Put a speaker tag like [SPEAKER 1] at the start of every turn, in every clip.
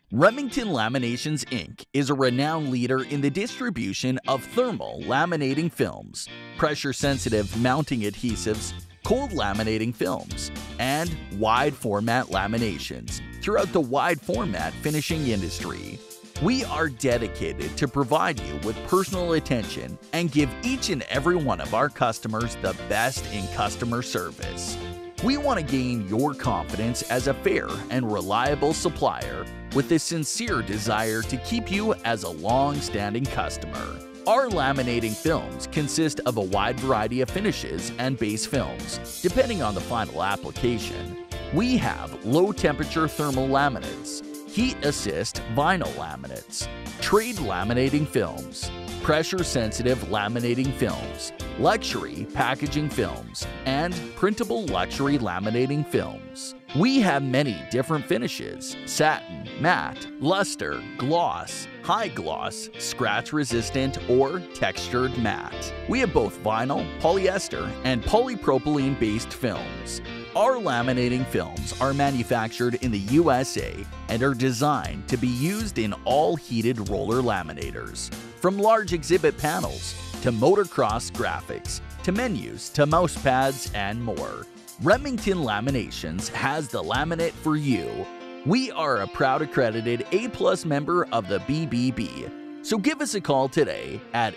[SPEAKER 1] Remington Laminations Inc. is a renowned leader in the distribution of thermal laminating films, pressure-sensitive mounting adhesives, cold laminating films, and wide-format laminations throughout the wide-format finishing industry. We are dedicated to provide you with personal attention and give each and every one of our customers the best in customer service. We want to gain your confidence as a fair and reliable supplier with a sincere desire to keep you as a long-standing customer. Our laminating films consist of a wide variety of finishes and base films, depending on the final application. We have low-temperature thermal laminates, heat-assist vinyl laminates, trade laminating films, pressure-sensitive laminating films, luxury packaging films, and printable luxury laminating films. We have many different finishes: satin, matte, luster, gloss, high gloss, scratch-resistant, or textured matte. We have both vinyl, polyester, and polypropylene-based films. Our laminating films are manufactured in the USA and are designed to be used in all heated roller laminators, from large exhibit panels to motocross graphics to menus to mouse pads and more. Remington Laminations has the laminate for you. We are a proud accredited A+ member of the BBB, so give us a call today at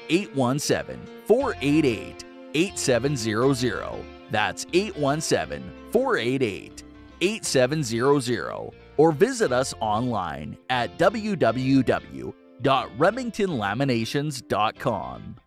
[SPEAKER 1] 817-488-8700. That's 817-488-8700, or visit us online at www.remingtonlaminations.com.